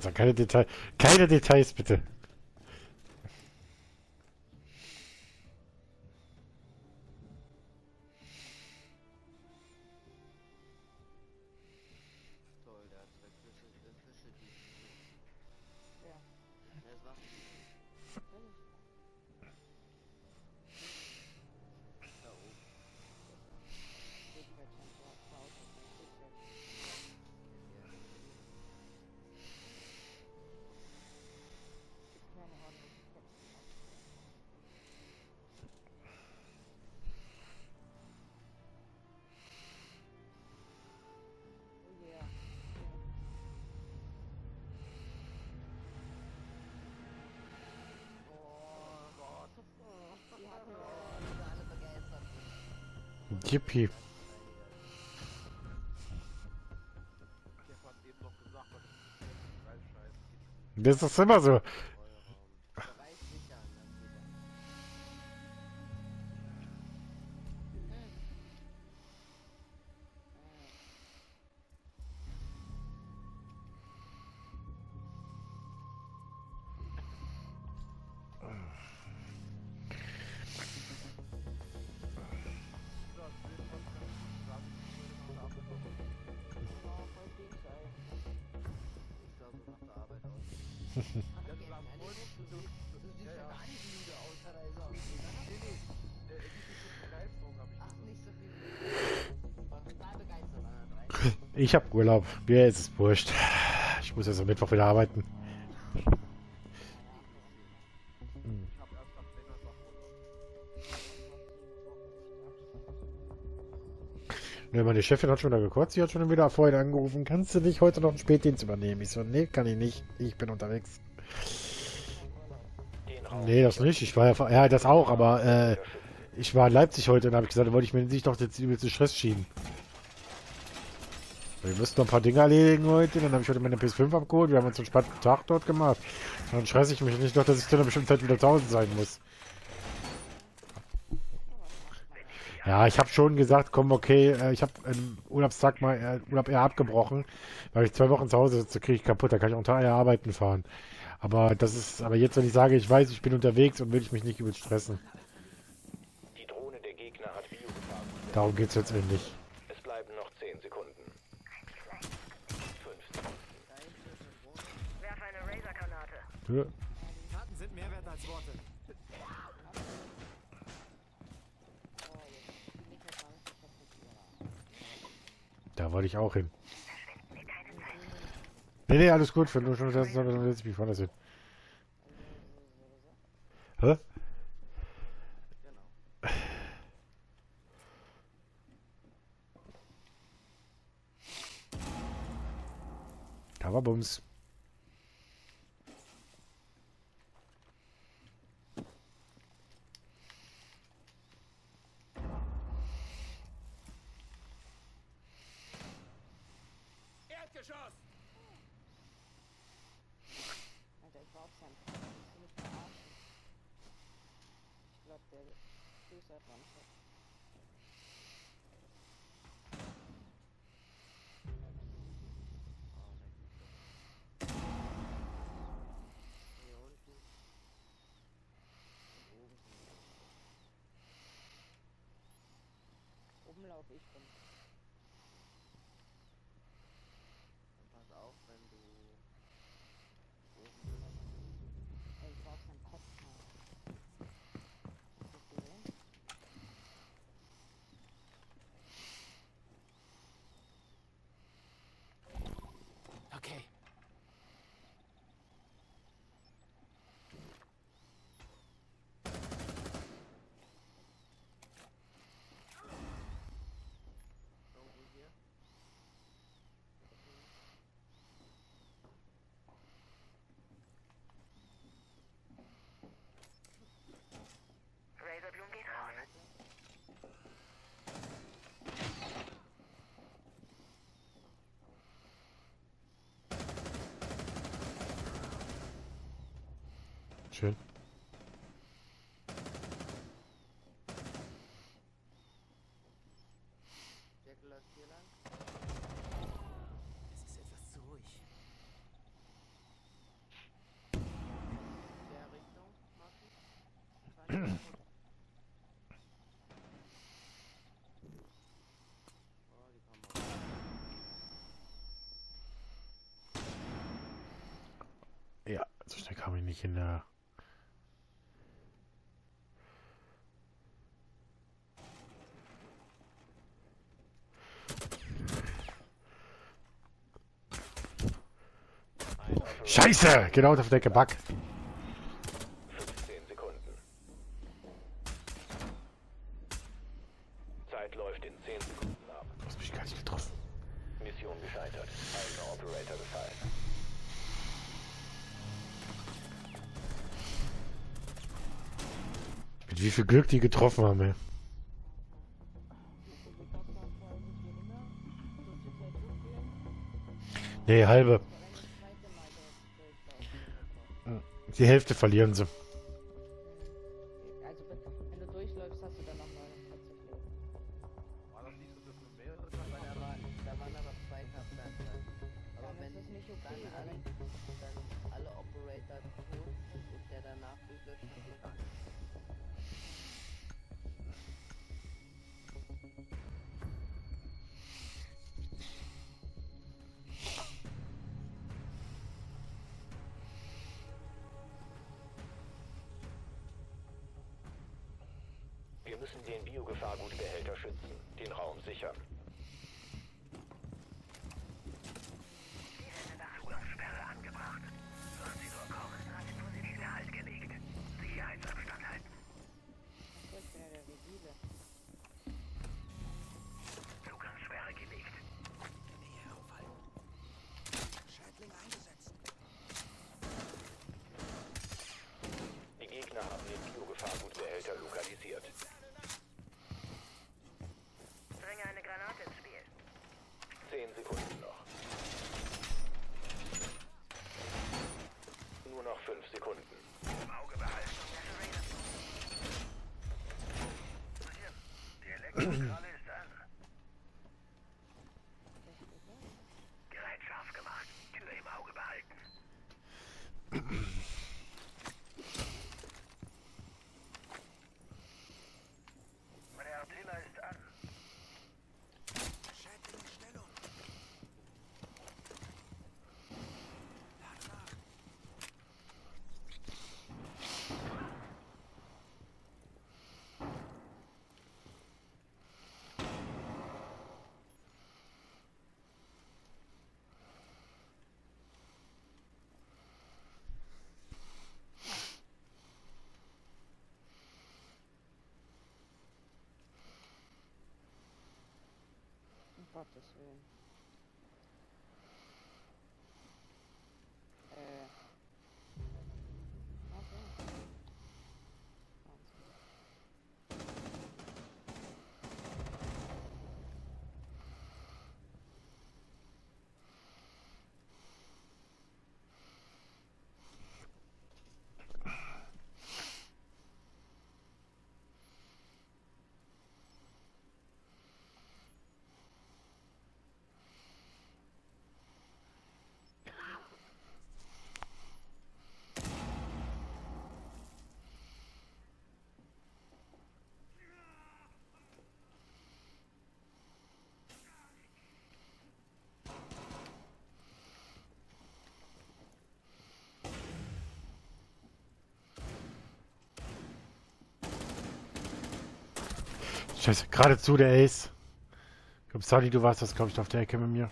gerade sagen, keine Details bitte. Toll, der hat zwei Fische, die Ja. Er ist Waffendealer. Da oben. Geht halt schon so raus, dass man sieht, ja. Ja, das ist richtig. Gibt keine ordentlichen Köpfe noch. Oh yeah. Oh Gott. Die hatten Oh, die sind alle begeistert. Yippie. Verteidiger. Jeff hat eben noch gesagt, dass es reinscheißen geht. Das ist immer so. Streuraum. Bereich sichern, das geht ja. Das Bild von gerade nach der Arbeit aus. Oh, voll Dings, ey. Ich sah so nach der Arbeit aus. Ja, du sagst wohl, Du siehst ja gar nicht müde aus, hat er gesagt. nee, er gibt nicht so viel Begeisterung, habe ich Ach, gesagt. nicht so viel müde. War total begeistert an der 3. Ich hab Urlaub. Mir ist es wurscht. Ich muss jetzt am Mittwoch wieder arbeiten. Ich habe erst nach länger Sachen. Ne, meine Chefin hat schon wieder gekotzt. Sie hat schon wieder vorhin angerufen. Kannst du nicht heute noch einen Spätdienst übernehmen? Ich so, nee, kann ich nicht. Ich bin unterwegs. Nee, das nicht. Ich war ja, das auch, aber ich war in Leipzig heute und habe ich gesagt, da wollte ich mir nicht doch jetzt übelsten Stress schieben. Wir müssen noch ein paar Dinge erledigen heute. Dann habe ich heute meine PS5 abgeholt. Wir haben uns einen entspannten Tag dort gemacht. Und dann stress ich mich nicht noch, dass ich zu einer bestimmten Zeit wieder zu Hause sein muss. Ja, ich habe schon gesagt, komm, okay, ich habe einen Urlaubstag mal Urlaub eher abgebrochen, weil ich 2 Wochen zu Hause sitze, kriege ich kaputt, da kann ich auch unter eher arbeiten fahren. Aber aber jetzt, wenn ich sage, ich weiß, ich bin unterwegs und will ich mich nicht übel stressen. Die Drohne der Gegner hat Biogefahr. Darum geht's jetzt endlich. Es bleiben noch 10 Sekunden. 5 Sekunden. Werf eine Razor-Granate. Ja. Taten sind mehr wert als Worte. Oh, jetzt bin ich ja gar nicht so kaputt. Da wollte ich auch hin. Nee, alles gut, wenn du schon das dann setze ich mich woanders hin. Hä? Genau. Da war Bums. Erdgeschoss! Alter, ich war auf seinem Kopf. Willst du mich verarschen? Ich glaub, der Füße hat One-Shot. Hier unten. Und oben. Oben laufe ich rum. Und pass auf, wenn du oben bist. Ey, ich war auf seinem Kopf. Mann. Hast du das gesehen? Okay. Irgendwo hier. Razorbloom geht raus. Schön. Jack läuft hier lang. Es ist etwas zu ruhig. So schnell kam ich nicht in der... Scheiße! Genau auf der Decke, Bug. 15 Sekunden. Zeit läuft in 10 Sekunden ab. Du hast mich gar nicht getroffen. Mission gescheitert. Eigener Operator gefallen. Mit wie viel Glück die getroffen haben, ey. Nee, halbe. Die Hälfte verlieren sie. Also wenn du durchläufst, hast du dann noch 49 Leben. War das nicht so, dass nur mehrere Da waren aber zwei Kraftwerke. Aber Dann wenn ist es nicht okay, dann alle Operator tot sind und der danach durchlöscht, dann geht gar nichts. Wir müssen den Biogefahrgutbehälter schützen. Den Raum sichern. Zugangssperre angebracht. Sollen Sie nur kommen, hat die Positiven Halt gelegt. Sicherheitsabstand halten. Ich bin ja der Vigile. Zugangssperre gelegt. Die Gegner haben den Biogefahrgutbehälter lokalisiert. Bringe eine Granate ins Spiel. 10 Sekunden noch. Nur noch 5 Sekunden. Im Auge behalten und Referat. Die Elektrozentrale ist an. Gerät scharf gemacht. Tür im Auge behalten. Meine Artiller ist an. Um Gottes Willen. Okay. Wahnsinn. Scheiße, geradezu der Ace. Ich glaube, Sally, du warst das, glaube ich, auf der Ecke mit mir.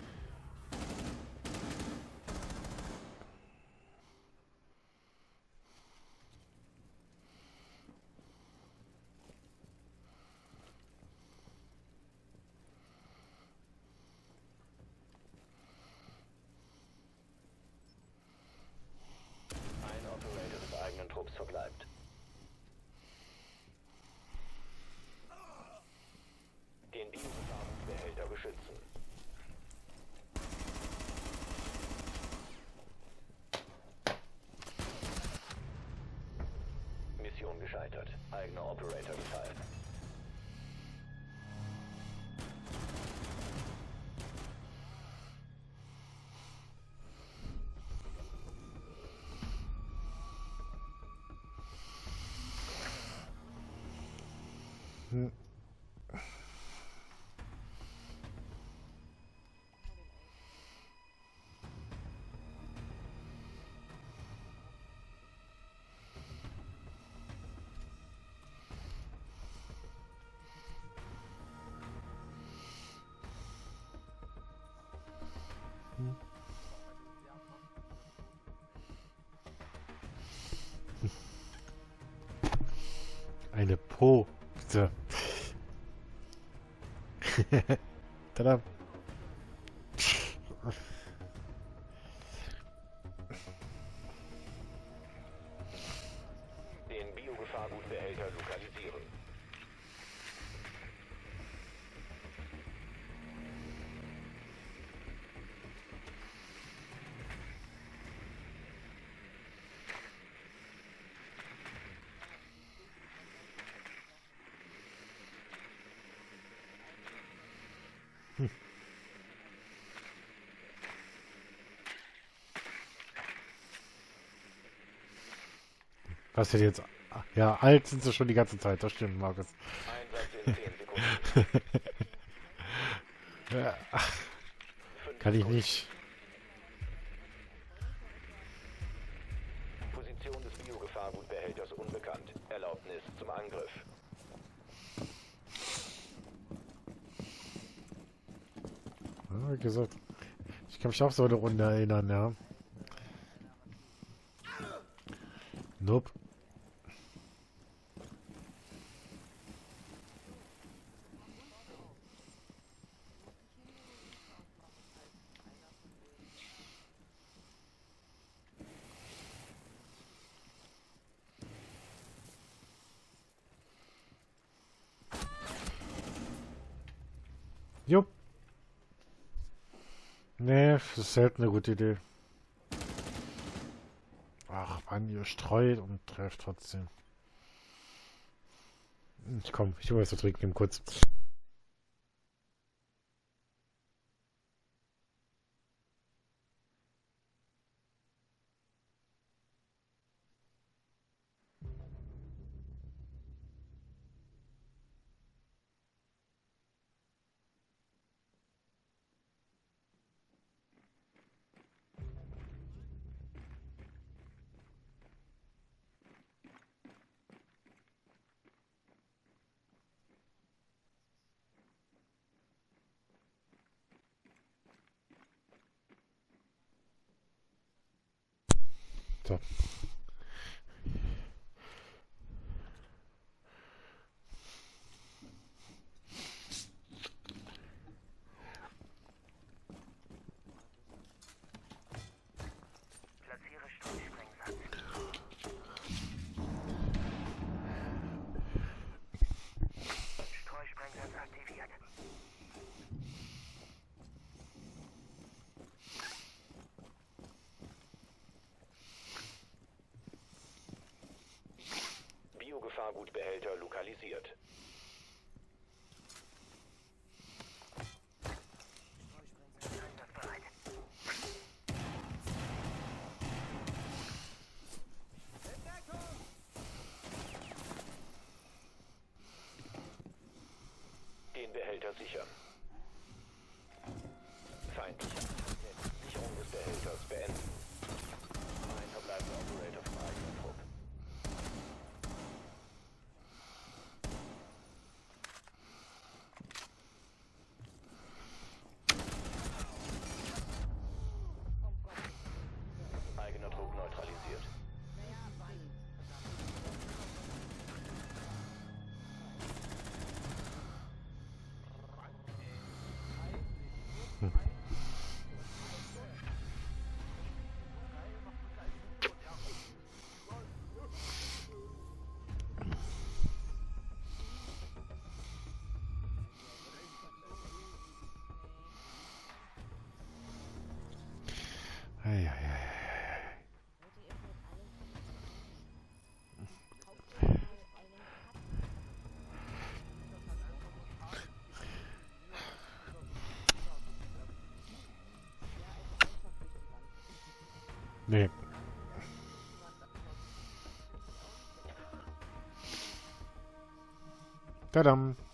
Ein Operator des eigenen Trupps verbleibt. Den Biogefahrgutbehälter beschützen. Mission gescheitert. Eigener Operator gefallen. Hm. Eine Pose. Tada. Den Biogefahrgutbehälter lokalisieren. Was denn jetzt? Ja, alt sind sie schon die ganze Zeit, das stimmt, Markus. Einsatz in 10 Sekunden. Ja, 5 kann ich Sekunden. nicht. Position des Biogefahrgutbehälters unbekannt. Erlaubnis zum Angriff. Ja, wie gesagt, ich kann mich auch so eine Runde erinnern, ja. Nope. Jupp. Nee, das ist selten eine gute Idee. Ach Mann, ihr streut und trefft trotzdem. Ich hole was zu trinken, eben kurz. So. Platziere Streusprengsatz. Streusprengsatz aktiviert. Biogefahrgutbehälter lokalisiert. Einsatzbereit. Den Behälter sichern. Feindlicher. Sicherung des Behälters beenden. Ein verbleibender Operator vom eigenen Trupp. Eigener Trupp neutralisiert. Ei, ei, ei. Nee. Tadam.